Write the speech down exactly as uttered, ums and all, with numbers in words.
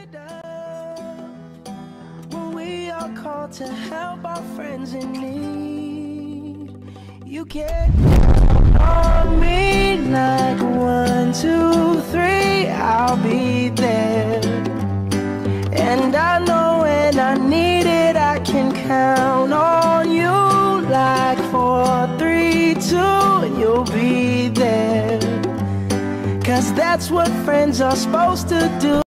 When we are called to help our friends in need, you can count on me like one, two, three, I'll be there. And I know when I need it, I can count on you like four, three, two, and you'll be there. 'Cause that's what friends are supposed to do.